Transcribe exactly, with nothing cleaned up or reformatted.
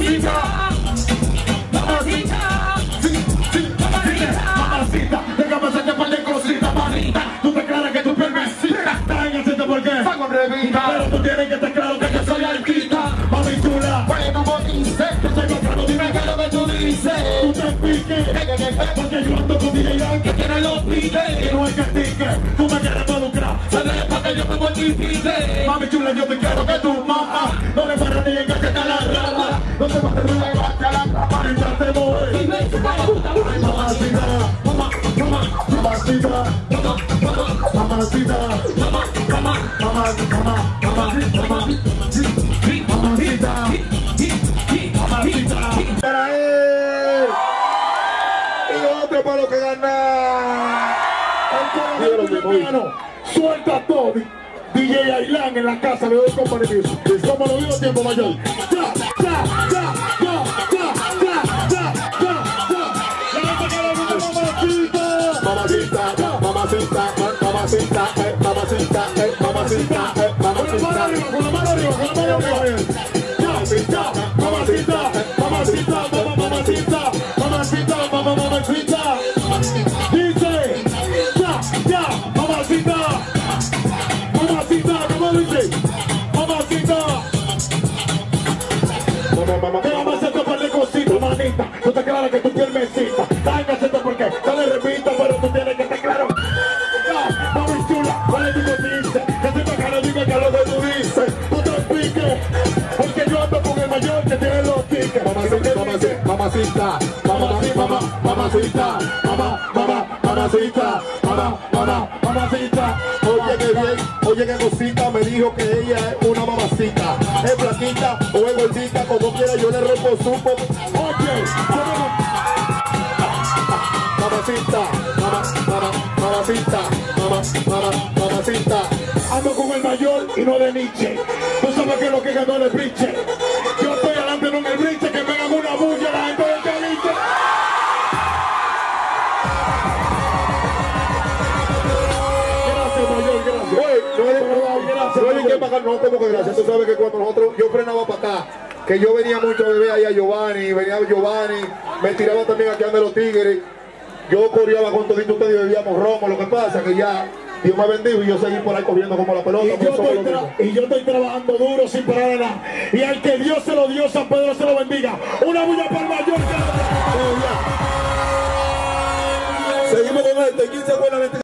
mamacita, mamacita, sí, sí, mamacita, mamacita, déjame hacerte par de cositas, manita. Tú te claras que tú permisita, traen hacerte porque saco revista. Pero tú tienes que estar claro que yo soy artista, mami chula. Bueno, como dices, yo soy bacano, dime qué es lo que tú dices. Tú te piques, porque yo ando con D J que tiene los piques. Y no hay que tique, tú me quieres involucrar, sale para que yo me mortifique. Mami chula, yo te quiero que tu mamá no le pares ni en que te la rama. No te pares ni en que te la rama. Y ya te voy. Ay, mamacita, mamá, mamá, mamacita, mamá, mamá, mamacita, mamá, mamá, mamá, mamá, mamá, mamá, mamacita, mamacita. Para él. Y otro para lo que gana. Suelta todo. D J Ailán en la casa, le doy company music. Como lo digo tiempo mayor. Ya, ya, ya, ya, ya, ya, ya, ya, ya. La gente que le gusta mamacita. Mamacita, mamacita, mamacita, eh, mamacita, eh, mamacita, eh, mamacita. Con la mano arriba, con la mano arriba. Ya, ya, mamacita, mamacita, mamá, mamacita, mamacita, mamá, mamacita. Dice, ya, ya, mamacita. Mamacita, ¿cómo dice? Mamacita. Mamá, mamá, Déjame hacerte un par de cositas, manita. Tú te claras que tú tienes mesita. Déjame hacerte porque yo le repito, pero tú tienes que estar claro. Ya, mami chula, vale, tú me dices. Que soy bacano, dime que es lo que tú dices. Tú te piques, porque yo ando con el mayor que tiene los tickets. mamacita, mamacita, mamacita, mamá, mamacita, mamá, mamá, mamacita, mamá, mamá, mamacita. Oye que bien, oye que cosita, me dijo que ella es una mamacita. Es flaquita o es gordita, como quiera yo le rompo su pop. Oye, Mamacita, mamá, mamá, mamacita, mamá, mamá, mamacita. ando con el mayor y no de Nietzsche. Tú sabes que lo que ganó el brinche. Yo estoy adelante, no en el brinche, que me hagan una bulla la gente del caliche. Gracias, mayor, gracias. Oye, no hay Gracias, no hay que mayor. pagar, no, como que gracias. Tú sabes que cuando nosotros, yo frenaba para acá, que yo venía mucho a beber ahí a Giovanni, venía Giovanni, me tiraba también aquí a los Tigres. Yo coreaba con todito ustedes y bebíamos romo. Lo que pasa es que ya Dios me bendijo y yo seguí por ahí corriendo como la pelota. Y yo, estoy tra- y yo estoy trabajando duro sin parar de nada. Y al que Dios se lo dio, San Pedro se lo bendiga. Una bulla para el mayor que lo... Seguimos con esto. ¿Quién se acuerda de este?